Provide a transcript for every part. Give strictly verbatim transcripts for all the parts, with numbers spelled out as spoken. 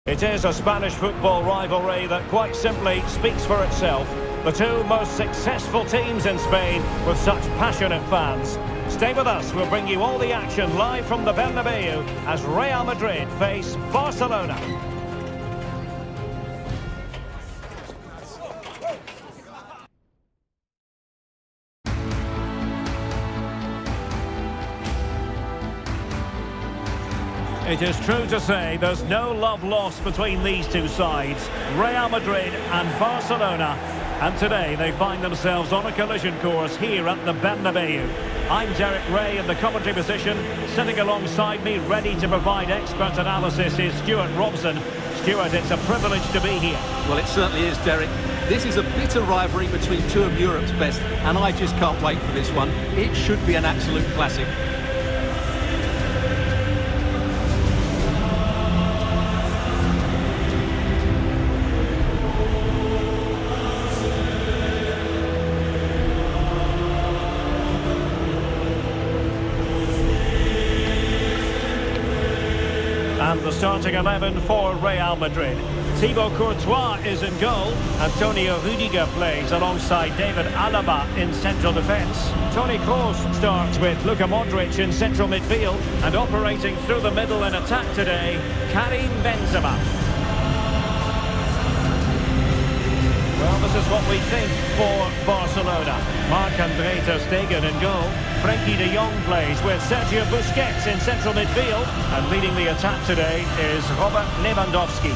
It is a Spanish football rivalry that quite simply speaks for itself. The two most successful teams in Spain with such passionate fans. Stay with us, we'll bring you all the action live from the Bernabeu as Real Madrid face Barcelona. It is true to say there's no love lost between these two sides, Real Madrid and Barcelona. And today they find themselves on a collision course here at the Bernabeu. I'm Derek Ray in the commentary position. Sitting alongside me, ready to provide expert analysis, is Stuart Robson. Stuart, it's a privilege to be here. Well, it certainly is, Derek. This is a bitter rivalry between two of Europe's best, and I just can't wait for this one. It should be an absolute classic. And the starting eleven for Real Madrid. Thibaut Courtois is in goal. Antonio Rudiger plays alongside David Alaba in central defence. Toni Kroos starts with Luka Modric in central midfield. And operating through the middle in attack today, Karim Benzema. Well, this is what we think for Barcelona. Marc-Andre ter Stegen in goal. Frenkie de Jong plays with Sergio Busquets in central midfield. And leading the attack today is Robert Lewandowski.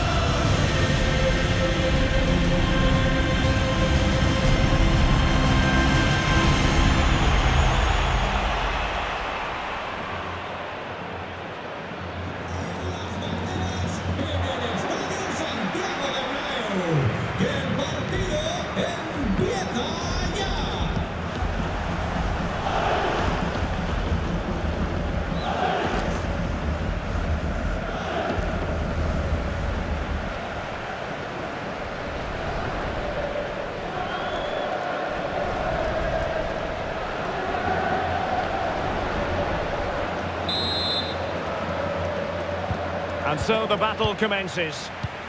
And so the battle commences.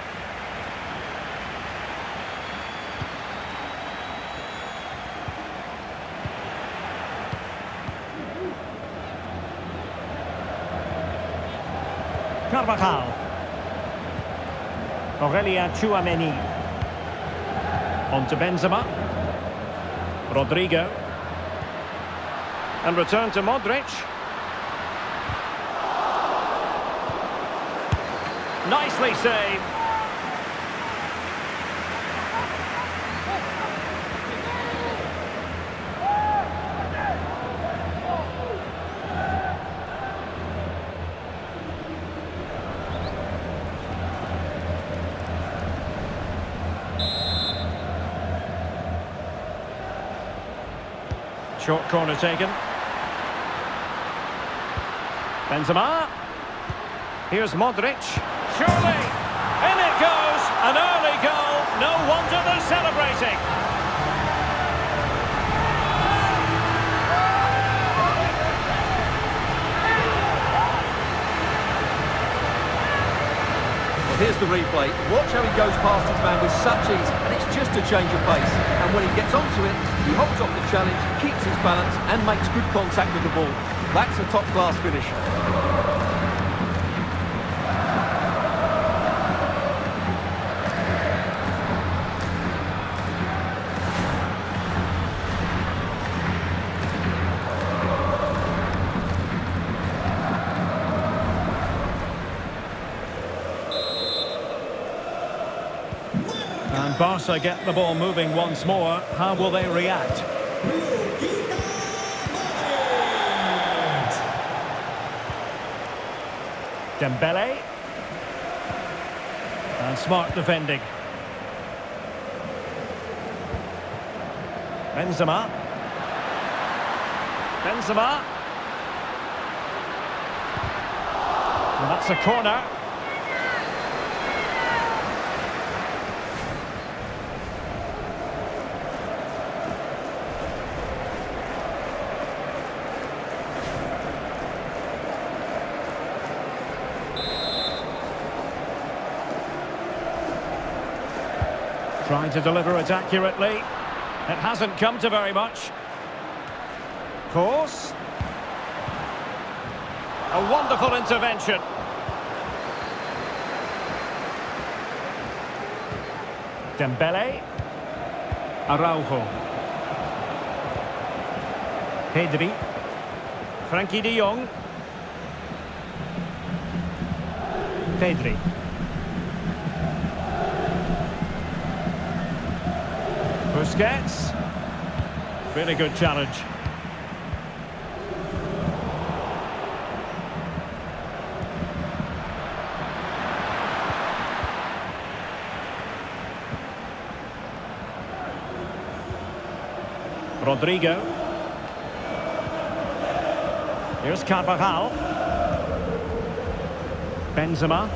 Carvajal. Aurelien Tchouameni. On to Benzema. Rodrigo. And return to Modric. Nicely saved. Short corner taken. Benzema. Here's Modric. Surely, in it goes, an early goal, no wonder they're celebrating. Well, here's the replay. Watch how he goes past his man with such ease, and it's just a change of pace. And when he gets onto it, he holds off the challenge, keeps his balance, and makes good contact with the ball. That's a top-class finish. And Barca get the ball moving once more. How will they react? Dembele. And smart defending. Benzema. Benzema. And that's a corner. Trying to deliver it accurately. It hasn't come to very much. Course. A wonderful intervention. Dembele. Araujo. Pedri. Frankie de Jong. Pedri. Busquets. Really good challenge. Rodrigo. Here's Carvajal. Benzema.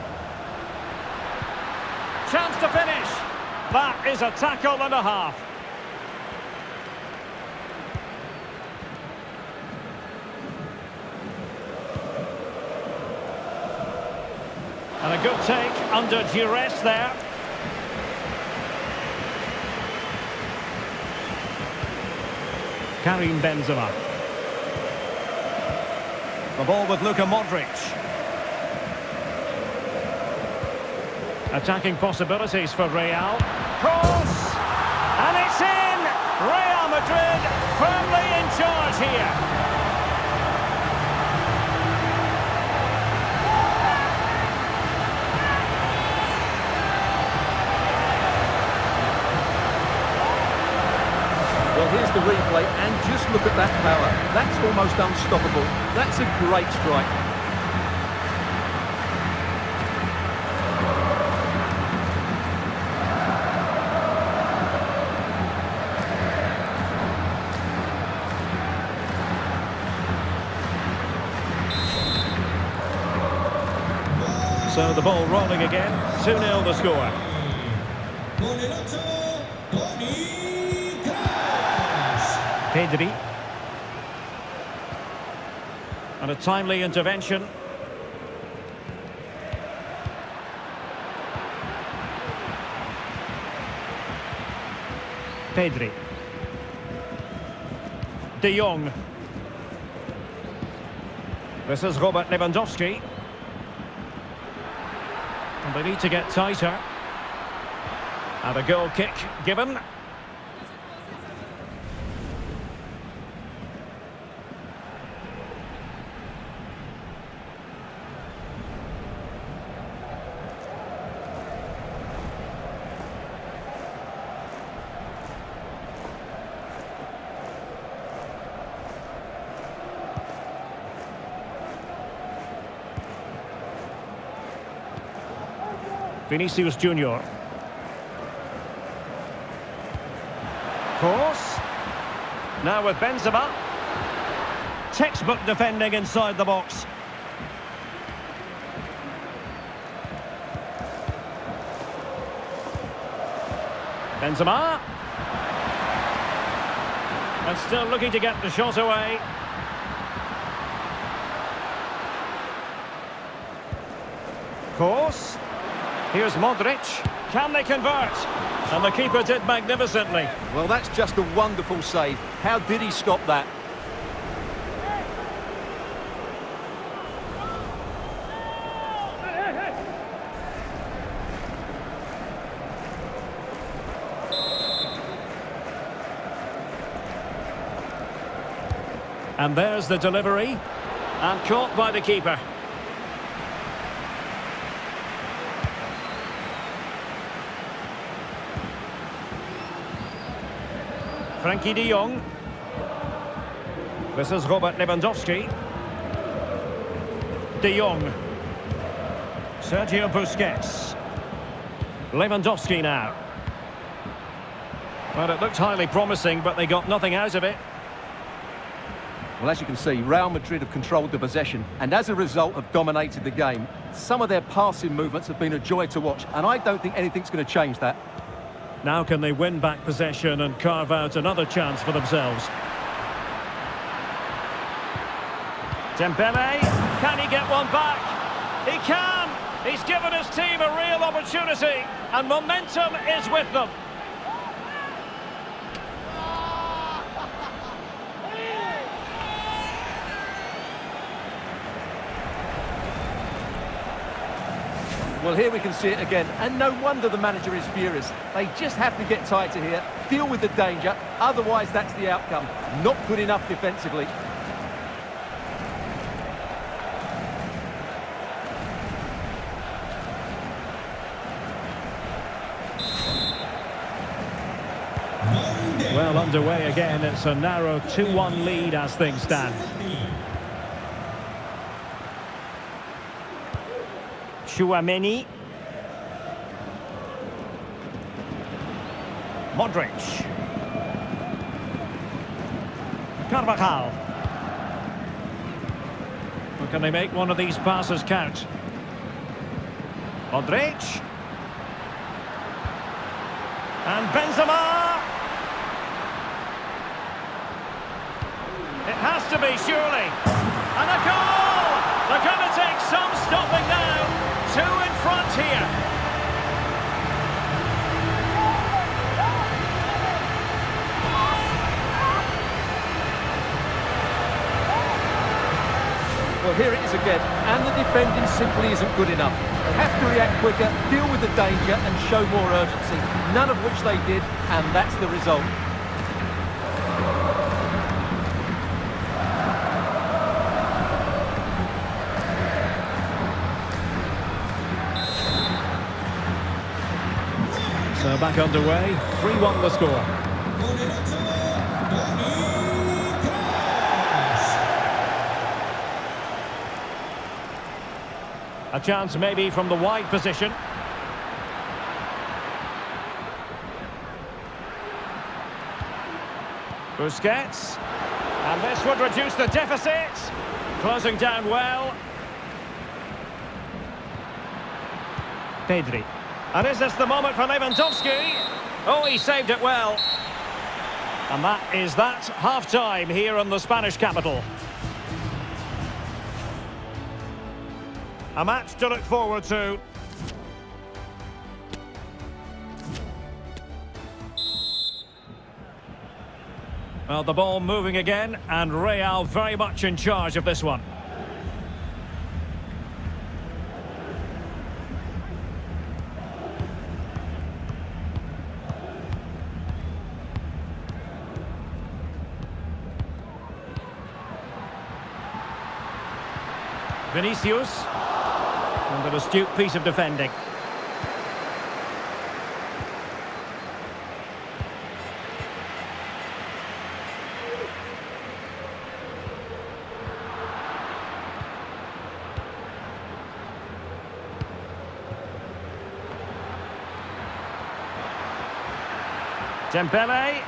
Chance to finish. That is a tackle and a half. And a good take under duress there. Karim Benzema. The ball with Luka Modric. Attacking possibilities for Real. Cross! And it's in! Real Madrid firmly in charge here. Well, here's the replay, and just look at that power. That's almost unstoppable. That's a great strike. So the ball rolling again, two nil the score. Pedri. And a timely intervention. Pedri. De Jong. This is Robert Lewandowski. And they need to get tighter. And a goal kick given. Vinicius Junior. Cross. Now with Benzema. Textbook defending inside the box. Benzema. And still looking to get the shot away. Course. Here's Modric. Can they convert? And the keeper did magnificently. Well, that's just a wonderful save. How did he stop that? And there's the delivery. And caught by the keeper. Frankie de Jong. This is Robert Lewandowski. De Jong. Sergio Busquets. Lewandowski now. Well, it looked highly promising, but they got nothing out of it. Well, as you can see, Real Madrid have controlled the possession and as a result have dominated the game. Some of their passing movements have been a joy to watch, and I don't think anything's going to change that. Now can they win back possession and carve out another chance for themselves? Dembele, can he get one back? He can! He's given his team a real opportunity. opportunity, and momentum is with them. Well, here we can see it again, and no wonder the manager is furious. They just have to get tighter here, deal with the danger, otherwise that's the outcome. Not good enough defensively. Well, underway again. It's a narrow two one lead as things stand. Tchouaméni. Modric. Carvajal. Well, can they make one of these passes count? Modric. And Benzema. It has to be, surely. And a goal! They're going to take some stopping now. Two in front here. Well, here it is again, and the defending simply isn't good enough. They have to react quicker, deal with the danger, and show more urgency. None of which they did, and that's the result. So back underway, three one the score. A chance maybe from the wide position. Busquets. And this would reduce the deficit. Closing down well. Pedri. And is this the moment for Lewandowski? Oh, he saved it well. And that is that, half-time here in the Spanish capital. A match to look forward to. Well, the ball moving again, and Real very much in charge of this one. Vinicius. And an astute piece of defending. Dembele.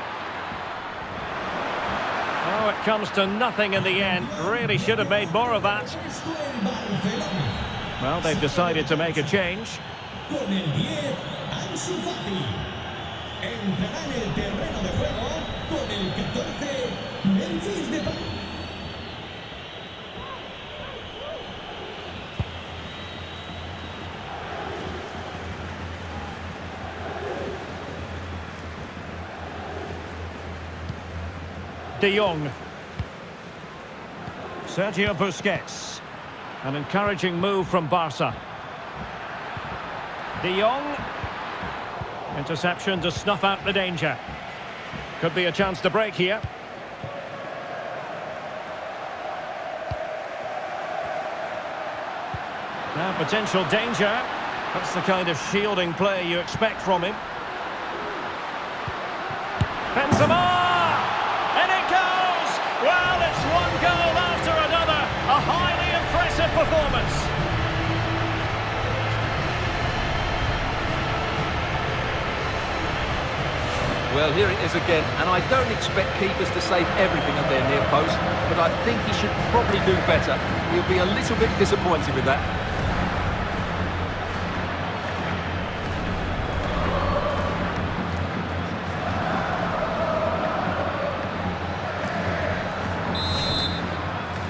Oh, it comes to nothing in the end. Really should have made more of that. Well, they've decided to make a change. De Jong. Sergio Busquets. An encouraging move from Barca. De Jong. Interception to snuff out the danger. Could be a chance to break here. Now potential danger. That's the kind of shielding play you expect from him. Benzema! And it goes! Well, it's one goal after another. A highly impressive performance. Well, here it is again, and I don't expect keepers to save everything at their near post, but I think he should probably do better. He'll be a little bit disappointed with that.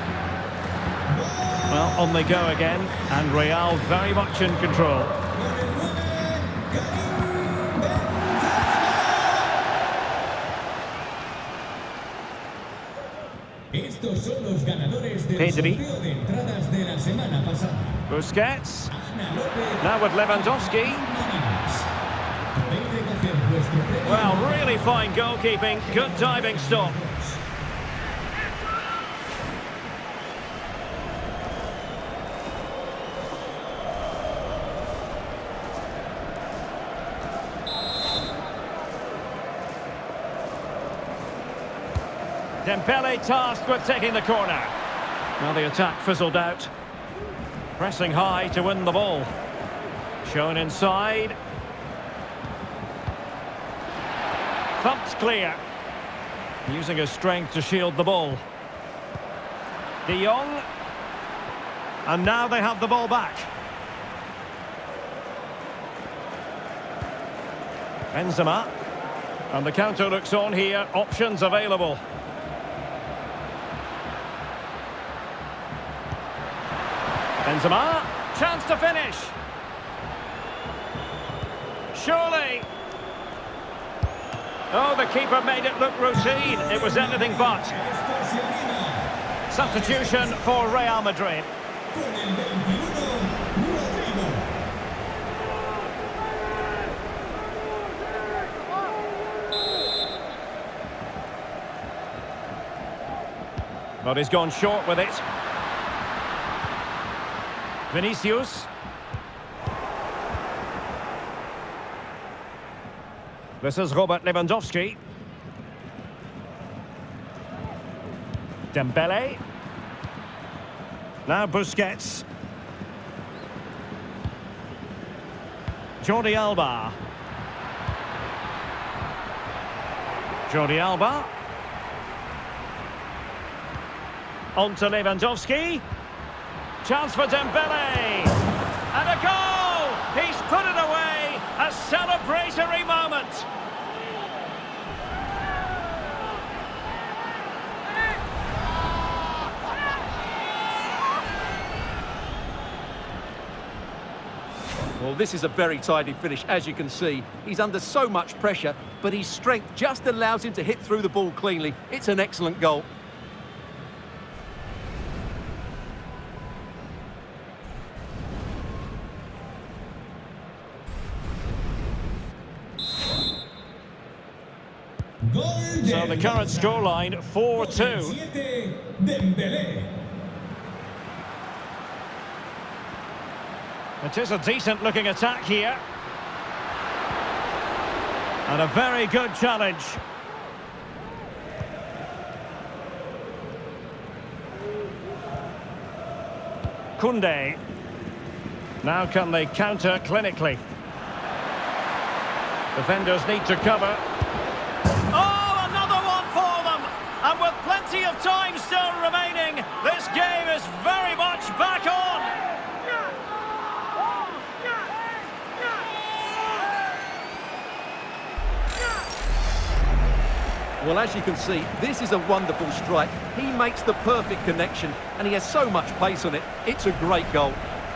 Well, on they go again, and Real very much in control. Estos son los ganadores del Pedri. sorteo de entradas de la semana pasada. Busquets. Ana López. Now with Lewandowski. Podéis recoger vuestro premio. Well, really fine goalkeeping. Good diving stop. Dembele tasked with taking the corner. Now the attack fizzled out. Pressing high to win the ball. Shown inside. Thumped clear. Using his strength to shield the ball. De Jong. And now they have the ball back. Benzema. And the counter looks on here. Options available. Benzema, chance to finish. Surely. Oh, the keeper made it look routine. It was anything but. Substitution for Real Madrid. Con el veintiuno, Rodrigo. But he's gone short with it. Vinicius. This is Robert Lewandowski. Dembele. Now Busquets. Jordi Alba. Jordi Alba. On to Lewandowski. Chance for Dembele. And a goal! He's put it away. A celebratory moment. Well, this is a very tidy finish, as you can see. He's under so much pressure, but his strength just allows him to hit through the ball cleanly. It's an excellent goal. So the current scoreline, four two. Dembele. It is a decent-looking attack here. And a very good challenge. Koundé. Now can they counter clinically? Defenders need to cover. Oh, another one for them! And with plenty of time still remaining, this game is very much back on! Well, as you can see, this is a wonderful strike. He makes the perfect connection, and he has so much pace on it. It's a great goal.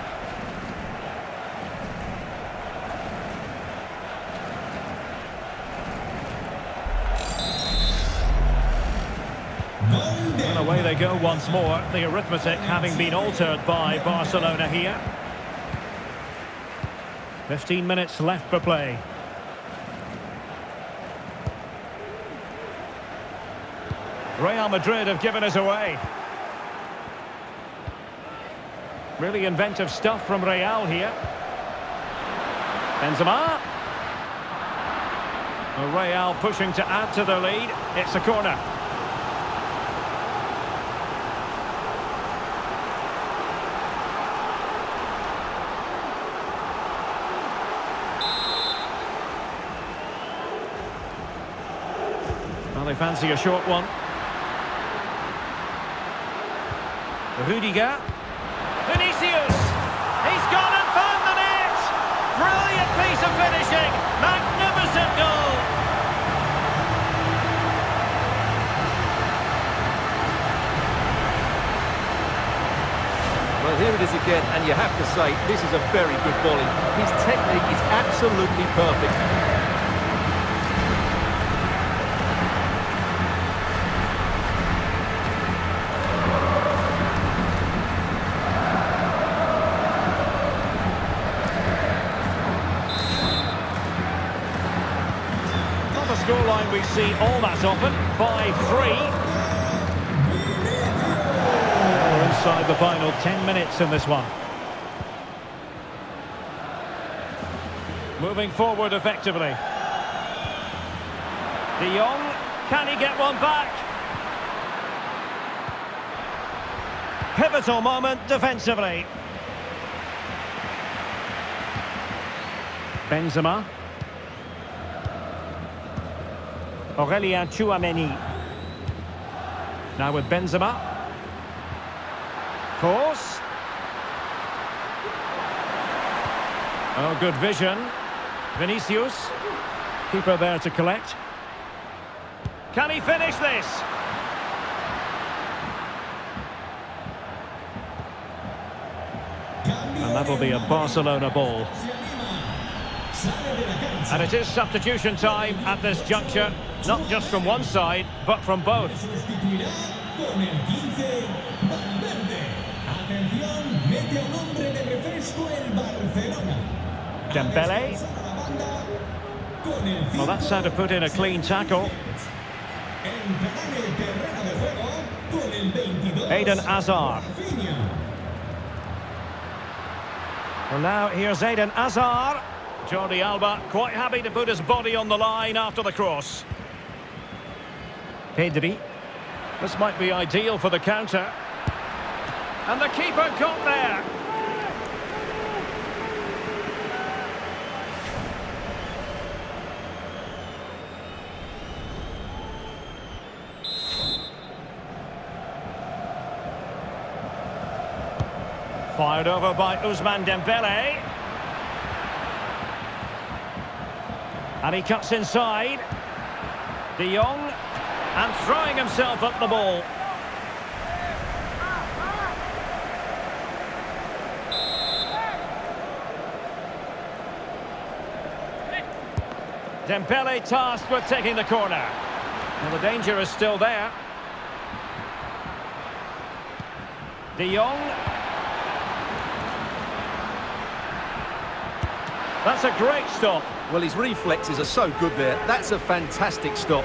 And away they go once more, the arithmetic having been altered by Barcelona here. fifteen minutes left for play. Real Madrid have given us away. Really inventive stuff from Real here. Benzema. Real pushing to add to their lead. It's a corner. Well, they fancy a short one. Rudiger. Vinicius. He's gone and found the net. Brilliant piece of finishing. Magnificent goal. Well, here it is again, and you have to say, this is a very good volley. His technique is absolutely perfect. Scoreline we see all that often, five three. We're inside the final ten minutes in this one. Moving forward effectively. De Jong, can he get one back? Pivotal moment defensively. Benzema. Aurélien Tchouameni. Now with Benzema. Course. Oh, good vision. Vinicius. Keeper there to collect. Can he finish this? And that'll be a Barcelona ball. And it is substitution time at this juncture, not just from one side, but from both. Dembele. Well, that's how to put in a clean tackle. Eden Hazard. Well, now here's Eden Hazard. Jordi Alba quite happy to put his body on the line after the cross. Pedri. This might be ideal for the counter. And the keeper got there. Fired over by Ousmane Dembele. And he cuts inside. De Jong. And throwing himself at the ball. Dembele tasked with taking the corner. Well, the danger is still there. De Jong. That's a great stop. Well, his reflexes are so good there. That's a fantastic stop.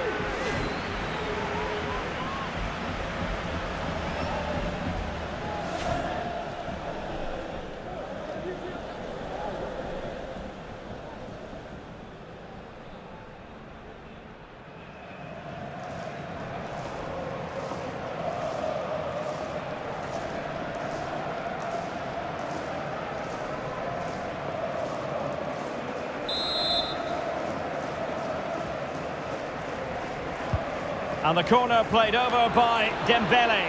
And the corner played over by Dembele.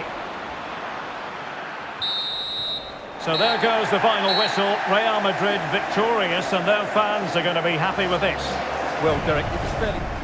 So there goes the final whistle. Real Madrid victorious, and their fans are going to be happy with this. Well, Derek, it was fairly...